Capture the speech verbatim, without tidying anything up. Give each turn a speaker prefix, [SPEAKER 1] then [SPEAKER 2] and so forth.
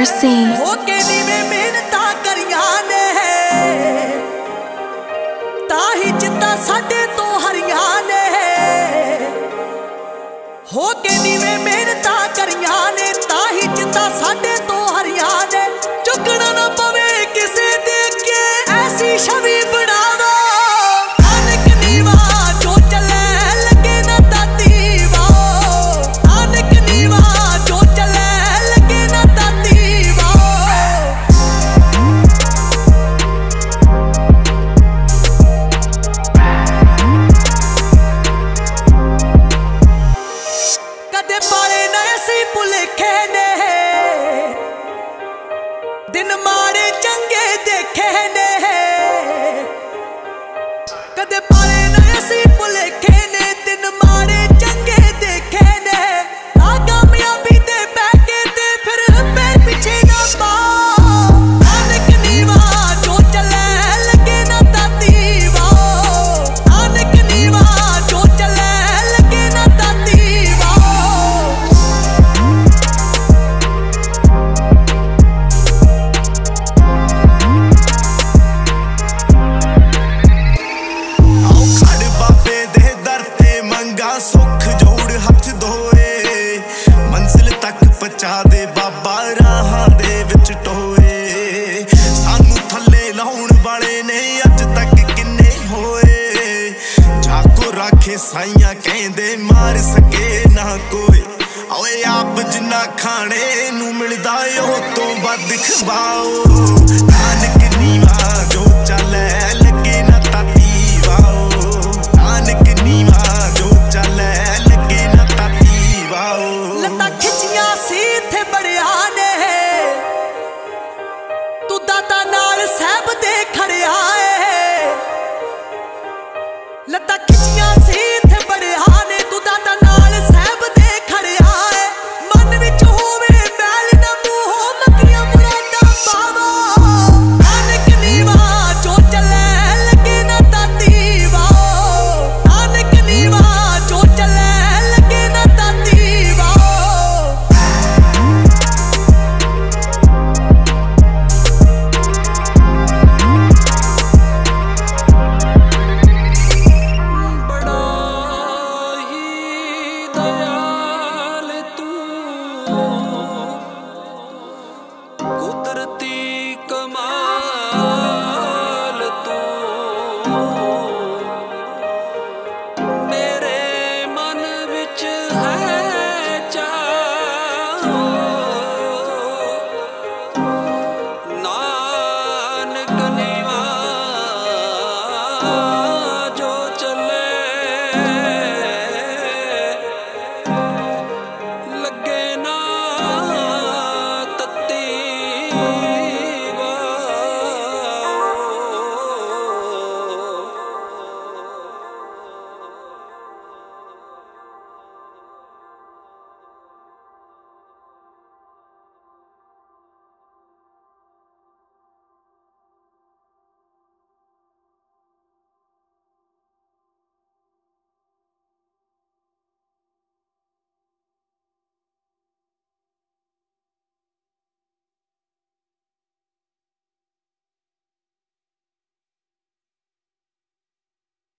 [SPEAKER 1] Mercy.
[SPEAKER 2] होके नीवे मेहनतां करियां ने ताही जिद्दां साडे तो हरियां ने होके नीवे मेहनतां करियां ने ताही जिद्दां साडे तो हरियां ने चुकना ना पवे किसे दे के ऐसी छवि बनावा नानक नीवा जो चले लगे ना ताती वो नानक नीवा जो चले लगे ना ताती वो कदे पाले ना ऐसी भुलेखे ने दिन मारे चंगे देखे ने कदे पाले ना ऐसी भुलेखे ने दिन मारे चंगे देखे ने आ कामयाबी दे बैके ते फिर पैर पीछे ना पाओ नानक नीवा जो चले लगे ना ताती वो नानक नीवा जो चले लगे ना ताती वो सुख जोड़ हथ धोए मंजिल तक पहुंचा दे बाबा राहां दे विच टोए सानू थल्ले लाउण वाले ने अज तक किन्ने होए जाको राखे साइयां कहंदे मार सके ना कोई ओए आप जिन्ना खाने नू मिलदा ओ तो वध खवाओ नानक